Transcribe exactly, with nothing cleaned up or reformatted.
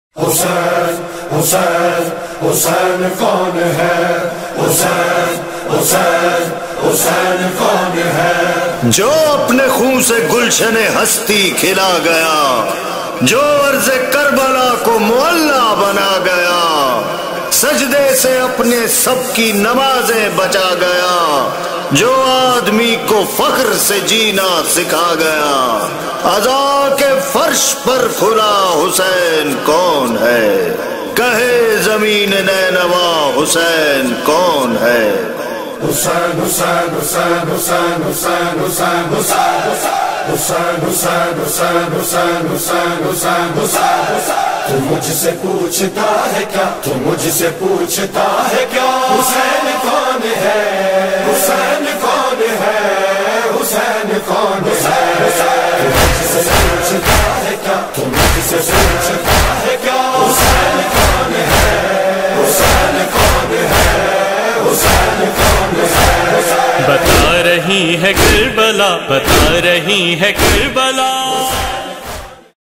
حسین حسین حسین کون ہے؟ حسین حسین حسین کون ہے؟ جو اپنے خون سے گلشن ہستی کھلا گیا، جو عرض کربلا کو معلّہ بنا گیا، سجدے سے اپنے سب کی نمازیں بچا گیا، جو آدمی کو فخر سے جینا سکھا گیا، عزا کے فرش پر کھلا حسین کون ہے؟ کہے زمین نینوا حسین کون ہے؟ حسین حسین حسین حسین حسین حسین حسین حسین حسین حسین حسین حسین حسین حسین تو مجھ سے پوچھتا ہے کیا؟ تو مجھ سے پوچھتا ہے کیا؟ حسین کون ہے؟ حسین کون ہے؟ حسین کون ہے؟ مجھ سے پوچھتا ہے کیا؟ تو مجھ سے پوچھتا ہے کیا؟ حسین کون ہے؟ حسین کون ہے؟ حسین کون ہے؟ بتا رہی ہے کربلا، بتا رہی ہے کربلا۔